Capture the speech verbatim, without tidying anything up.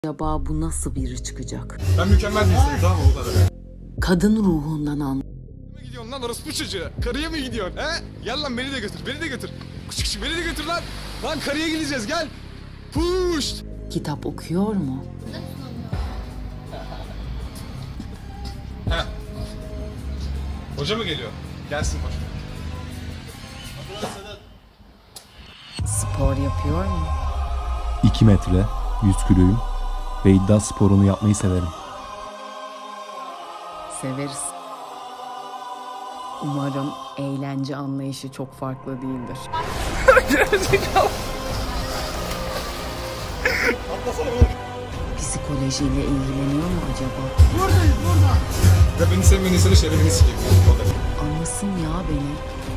Acaba bu nasıl biri çıkacak? Ben mükemmel bir insanım, tamam mı, o kadar. Kadın ruhundan an. Nereye gidiyorsun lan orospu çocuğu? Karıya mı gidiyorsun he? Gel lan beni de götür, beni de götür. Küçük küçük beni de götür lan. Lan karıya gideceğiz gel. Puş. Kitap okuyor mu? He. Hoca mı geliyor? Gelsin bak. Spor yapıyor mu? iki metre, yüz kiloyum ve iddia sporunu yapmayı severim. Severiz. Umarım eğlence anlayışı çok farklı değildir. Psikolojiyle ilgileniyor mu acaba? Buradayız burada. Ve beni sevmeyen insanın şerefini sikeyim. O da. Anlasın ya beni.